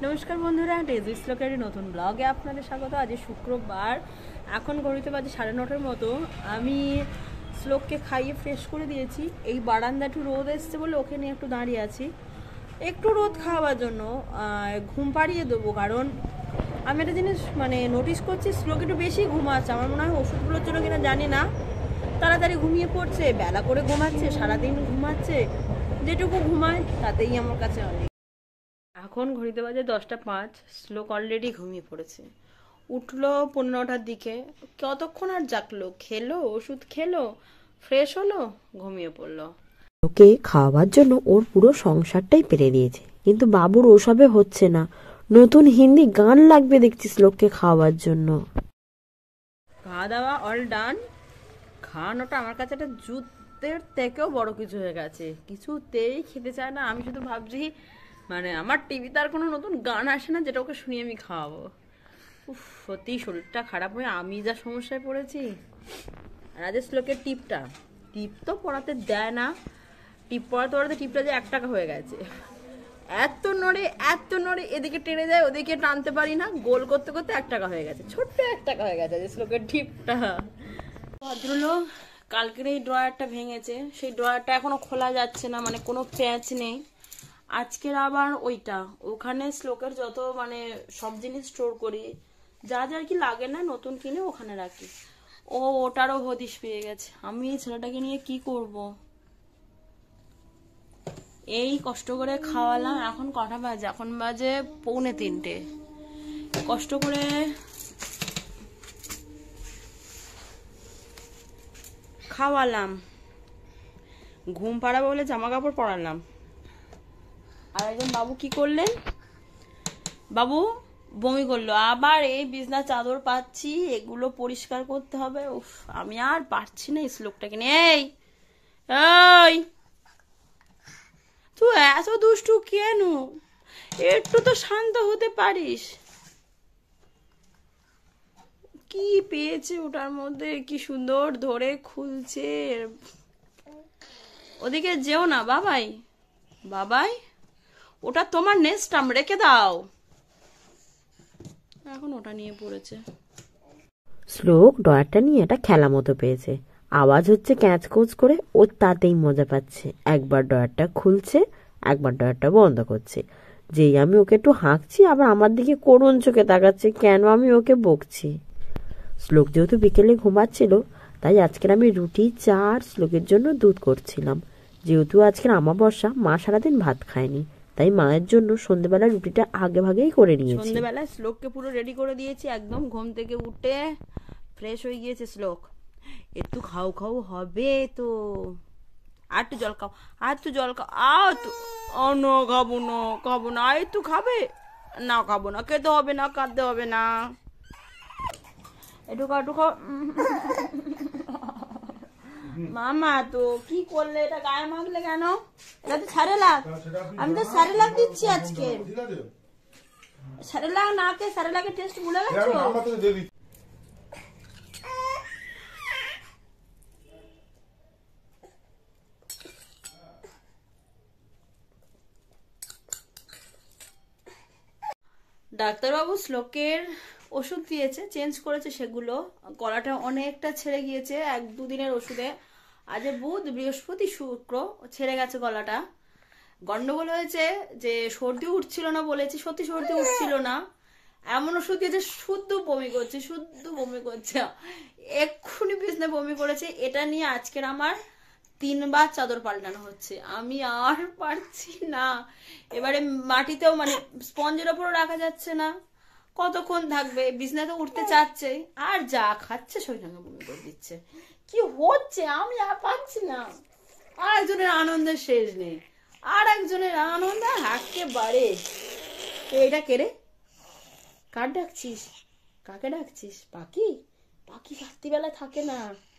নমস্কার বন্ধুরা, ডেজি শ্লোকের নতুন ব্লগে আপনাদের স্বাগত। আজ শুক্রবার, এখন ঘড়িতে বাজে 9:30 মতো। আমি শ্লোককে খাইয়ে ফ্রেশ করে দিয়েছি। এই বারান্দা একটু রোদ এসছে বলে ওকে নিয়ে একটু দাঁড়িয়ে আছি, একটু রোদ খাওয়ার জন্য। ঘুম পাড়িয়ে দেবো, কারণ আমি একটা জিনিস নোটিস করছি, শ্লোক একটু বেশি ঘুমাচ্ছে। আমার মনে হয় ওষুধগুলোর জন্য কিনা জানি না, তাড়াতাড়ি ঘুমিয়ে পড়ছে, বেলা করে ঘুমাচ্ছে, সারাদিন ঘুমাচ্ছে। যেটুকু ঘুমায় তাতেই আমার কাছে অনেক। এখন ঘড়িতে বাজে 10:05। শ্লোক অলরেডি ঘুমিয়ে পড়েছে। উঠলো 15টার দিকে। কতক্ষণ আর জাগলো, খেলো, ওষুধ খেলো, ফ্রেশ হলো, ঘুমিয়ে পড়লো। ওকে খাওয়াবার জন্য ওর পুরো সংসারটাই পেরে দিয়েছে, কিন্তু বাবুর ওসবে হচ্ছে না। নতুন হিন্দি গান লাগবে দেখছি শ্লোককে খাওয়াবার জন্য। খাওয়া দাওয়া অল ডান। খাওয়ানোটা আমার কাছে একটা যুদ্ধের থেকেও বড় কিছু হয়ে গেছে। কিছুতেই খেতে চায় না। আমি শুধু ভাবছি আমার টিভিতে আর কোনো নতুন গান আসে না যেটা ওকে শুনিয়ে আমি খাওয়াবো। সত্যি শরীরটা খারাপ হয়ে আমি যা সমস্যায় পড়েছি। আর আজ শ্লোকের টিপ তো পড়াতে দেয় না। টিপ পড়াতে টিপটা যে 1 টাকা হয়ে গেছে। এত নড়ে এদিকে টেনে যায়, ওদিকে টানতে পারি না, গোল করতে করতে 1 টাকা হয়ে গেছে। ছোট্ট 1 টাকা হয়ে গেছে যে শ্লোকের টিপটা। ভদ্রলোক কালকের এই ড্রয়ারটা ভেঙেছে, সেই ড্রয়ারটা এখনো খোলা যাচ্ছে না, কোনো প্যাচ নেই। আজকের আবার ওইটা, ওখানে শ্লোকের যত সব জিনিস স্টোর করি, যা যা আর কি লাগে না নতুন কিনে ওখানে রাখি। ওটারও হদিশ পেয়ে গেছে। আমি ছেলেটাকে নিয়ে কি করব? এই কষ্ট করে খাওয়ালাম। এখন কটা বাজে? এখন বাজে 2:45। কষ্ট করে খাওয়ালাম, ঘুম পাড়াবো বলে জামা কাপড় পরালাম। আর একজন বাবু কি করলেন? বাবু বমি করলো। আবার এই বিছনা চাদর পাচ্ছি, এগুলো পরিষ্কার করতে হবে। আমি আর পারছি না এই শ্লোকটাকে নিয়ে। এই তুই এত দুষ্টু কেন? একটু তো শান্ত হতে পারিস। কি পেয়েছে ওটার মধ্যে? কি সুন্দর ধরে খুলছে। ওদিকে যেও না বাবাই, ওটা তোমার নেক্সট টাইম রেখে দাও। এখন ওটা নিয়ে পড়েছে। শ্লোক ডয়ারটা নিয়ে এটা খেলা মতো পেয়েছে। আওয়াজ হচ্ছে ক্যাঁচ কোচ করে, ও তাতেই মজা পাচ্ছে। একবার ডয়ারটা খুলছে, একবার ডয়ারটা বন্ধ করছে। যেই আমি ওকে একটু হাঁকছি, আবার আমার দিকে করুণ চোখে তাকাচ্ছে, কেন আমি ওকে বকছি। শ্লোক যেহেতু বিকেলে ঘুমাচ্ছিল, তাই আজকের আমি রুটি, চা আর শ্লোকের জন্য দুধ করছিলাম। যেহেতু আজকের আমাবস্যা, মা সারাদিন ভাত খায়নি, তাই মায়ের জন্য সন্ধ্যেবেলা রুটিটা আগে ভাগেই করে নিয়েছি। সন্ধ্যেবেলায় শ্লোককে পুরো রেডি করে দিয়েছি। একদম ঘুম থেকে উঠে ফ্রেশ হয়ে গিয়েছে শ্লোক। একটু খাও হবে তো। আর একটু জল খাও, না খাবো না। একটু খাবে না? খাবো না, খেতে হবে না, কাঁদতে হবে না। একটু খাও। মামা তো কি করলে? এটা গায়ে মাখলে কেন? এটা তো স্যারেলাক। আমি তো স্যারেলাক দিচ্ছি আজকে। স্যারেলাক না খেয়ে স্যারেলাকের টেস্ট ভুলে গেছো? ডাক্তারবাবু শ্লোকের ওষুধ দিয়েছে, চেঞ্জ করেছে সেগুলো। গলাটা অনেকটা ছেড়ে গিয়েছে 1-2 দিনের ওষুধে। আজ বুধ, বৃহস্পতি, শুক্র ছেড়ে গেছে গলাটা। গন্ডগোল হয়েছে যে সর্দি উঠছিল না বলেছি, সত্যি সর্দি উঠছিল না। এমন ওষুধ দিয়েছে শুদ্ধ বমি করছে। এক্ষুনি বিছনে বমি করেছে। এটা নিয়ে আজকের আমার 3বার চাদর পাল্টানো হচ্ছে। আমি আর পারছি না। এবারে মাটিতেও স্পঞ্জের ওপরও রাখা যাচ্ছে না। কতক্ষণ থাকবে? বিছনা তো উঠতে চাচ্ছে, আর যা খাচ্ছে সেই সঙ্গে বমি করে দিচ্ছে। কি হচ্ছে? আমি আর পারছি না। আর একজনের আনন্দের শেষ নেই, আর একজনের আনন্দ একেবারে। এটা কে রে? কার ডাকছিস? কাকে ডাকছিস? পাখি রাত্রিবেলা থাকে না।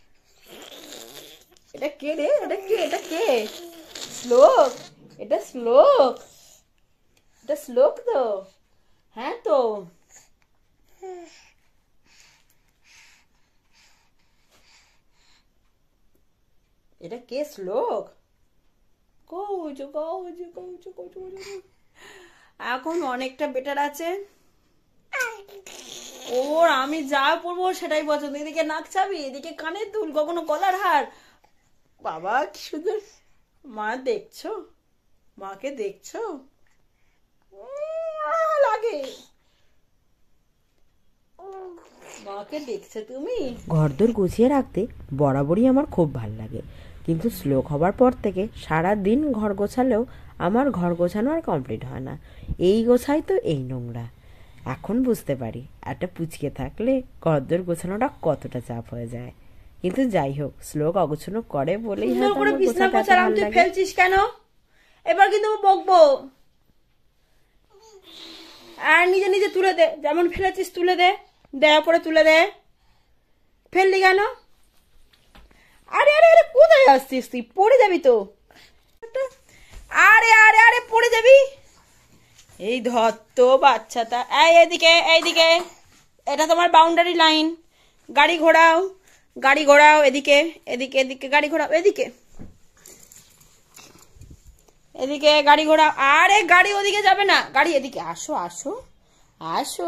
এটা কে রে? এটা কে? শ্লোক? এটা শ্লোক তো? হ্যাঁ তো। এটা কে? শ্লোক? এখন অনেকটা বেটার আছে। ওর আমি যা পরবো সেটাই পছন্দ। এদিকে নাক চাবি, এদিকে কানের দুল, কখনো গলার হার। বাবা কি সুন্দর। মা দেখছো, মাকে দেখছো, লাগে মাকে দেখছো তুমি? ঘরদোর গুছিয়ে রাখতে বরাবরই আমার খুব ভাল লাগে, কিন্তু শ্লোক হবার পর থেকে সারা দিন ঘর গোছালেও আমার ঘর গোছানো আর কমপ্লিট হয় না। এই গোছাই তো এই নোংরা। এখন বুঝতে পারি একটা পুচকে থাকলে ঘরদোর গোছানোটা কতটা চাপ হয়ে যায়। কিন্তু যাই হোক, শ্লোক অগোছানো করে বলেই সুন্দর হয়তো করে আমার বিছনা গোছাতে এত গোছালাম, ভালো তুই লাগে। ফেলছিস কেন? এবার কিন্তু বকবো। আর নিজে নিজে তুলে দে, যেমন ফেলেছিস তুলে দে, দেওয়ার পরে তুলে দে। ফেললি কেন? আরে আরে আরে কোথায় আসছিস তুই? পড়ে যাবি তো। আরে আরে আরে পড়ে যাবি। এই ধর তো বাচ্চাটা। এই এদিকে এইদিকে, এটা তোমার বাউন্ডারি লাইন। গাড়ি ঘোরাও, গাড়ি ঘোরাও, এদিকে এদিকে এদিকে গাড়ি ঘোরাও, এদিকে এদিকে গাড়ি ঘোরাও। আরে গাড়ি ওদিকে যাবে না, গাড়ি এদিকে। আসো আসো আসো,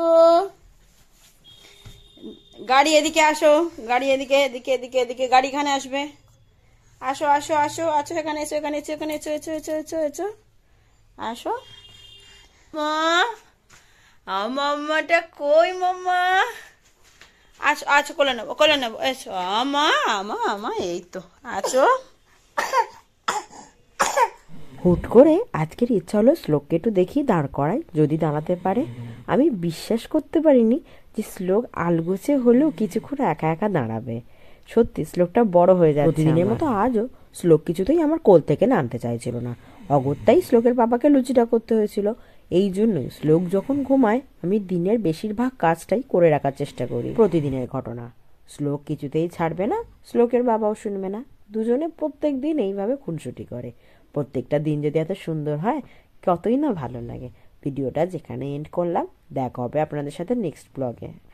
গাড়ি এদিকে আসো, গাড়ি এদিকে এদিকে এদিকে এদিকে, গাড়ি এখানে আসবে। আসো আসো আসো আসো, এখানে এসো, এখানে এসো, এখানে এসো, এসো এসো এসো এসো, আসো। মা, মাম্মাটা কই মাম্মা? আছো আছো, কোলে নেবো কোলে নেবো, এসো। আমা আমা আমা, এই তো আছো। হুট করে আজকের ইচ্ছা হলো শ্লোককে একটু দেখি দাঁড় করাই, যদি দাঁড়াতে পারে। আমি বিশ্বাস করতে পারিনি যে শ্লোক আলগোছে হলেও কিছুক্ষণ একা একা দাঁড়াবে। সত্যি শ্লোকটা বড় হয়ে যাচ্ছে। প্রতিদিনের মতো আজও শ্লোক কিছুতেই আমার কোল থেকে নামতে চাইছিল না। অগত্যাই শ্লোকের বাবাকে লুচিটা করতে হয়েছিল। এই জন্যই শ্লোক যখন ঘুমায় আমি দিনের বেশিরভাগ কাজটাই করে রাখার চেষ্টা করি। প্রতিদিনের ঘটনা, শ্লোক কিছুতেই ছাড়বে না, শ্লোকের বাবাও শুনবে না। দুজনে প্রত্যেক দিন এইভাবে খুনসুটি করে। প্রত্যেকটা দিন যদি এত সুন্দর হয় কতই না ভালো লাগে। ভিডিওটা যেখানে এন্ড করলাম, দেখা হবে আপনাদের সাথে নেক্সট ব্লগে।